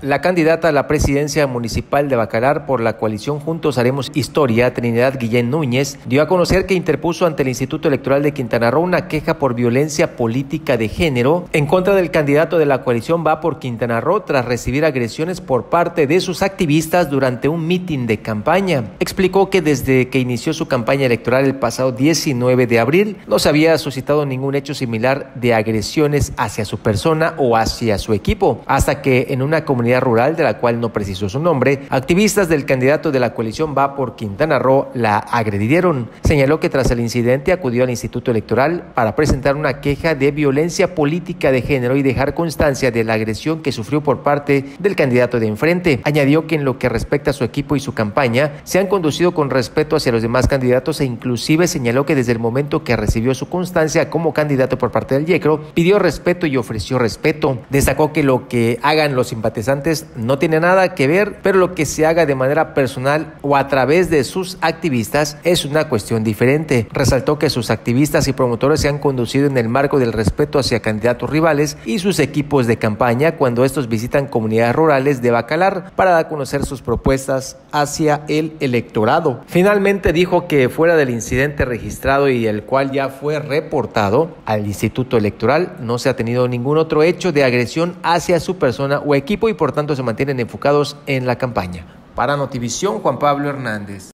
La candidata a la presidencia municipal de Bacalar por la coalición Juntos Haremos Historia, Trinidad Guillén Núñez, dio a conocer que interpuso ante el Instituto Electoral de Quintana Roo una queja por violencia política de género en contra del candidato de la coalición Va por Quintana Roo tras recibir agresiones por parte de sus activistas durante un mitin de campaña. Explicó que desde que inició su campaña electoral el pasado 19 de abril no se había suscitado ningún hecho similar de agresiones hacia su persona o hacia su equipo, hasta que en una comunidad rural, de la cual no precisó su nombre, activistas del candidato de la coalición Va por Quintana Roo la agredieron. Señaló que tras el incidente acudió al Instituto Electoral para presentar una queja de violencia política de género y dejar constancia de la agresión que sufrió por parte del candidato de enfrente. Añadió que en lo que respecta a su equipo y su campaña, se han conducido con respeto hacia los demás candidatos e inclusive señaló que desde el momento que recibió su constancia como candidato por parte del YECRO, pidió respeto y ofreció respeto. Destacó que lo que hagan los simpatizantes no tiene nada que ver, pero lo que se haga de manera personal o a través de sus activistas es una cuestión diferente. Resaltó que sus activistas y promotores se han conducido en el marco del respeto hacia candidatos rivales y sus equipos de campaña cuando estos visitan comunidades rurales de Bacalar para dar a conocer sus propuestas hacia el electorado. Finalmente dijo que fuera del incidente registrado y el cual ya fue reportado al Instituto Electoral, no se ha tenido ningún otro hecho de agresión hacia su persona o equipo y por tanto se mantienen enfocados en la campaña. Para Notivisión, Juan Pablo Hernández.